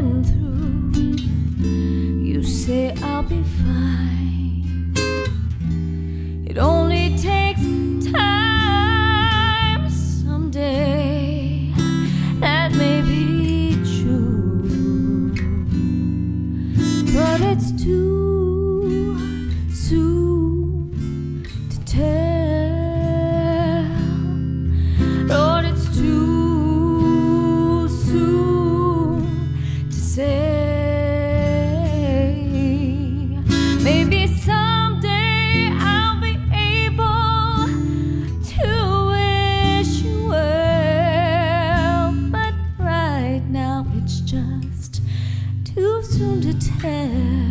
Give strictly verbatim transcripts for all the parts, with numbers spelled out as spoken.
been through. You say I'll be fine. It only takes time. Someday that may be true, but it's too soon to tell. Lord, it's too soon to say. Maybe someday I'll be able to wish you well, but right now it's just too soon to tell.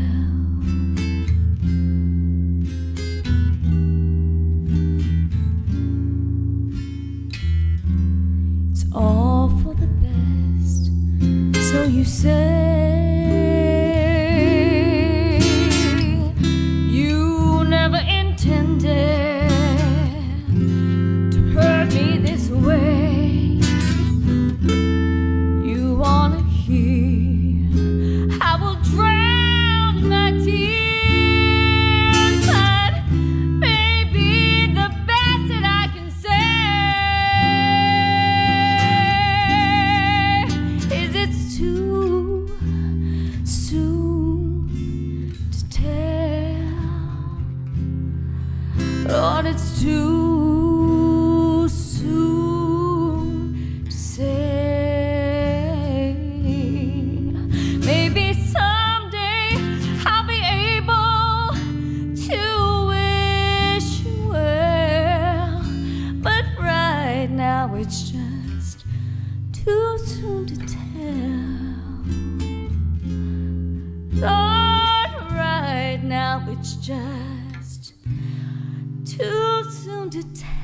It's all for the best, so you say. You never intended to hurt me this way. You wanna hear I will drown my tears, but maybe the best that I can say is it's too soon to tell. Lord, it's too soon to say. Maybe someday I'll be able to wish you well, but right now it's just too soon to tell. Lord, right now it's just too soon to tell.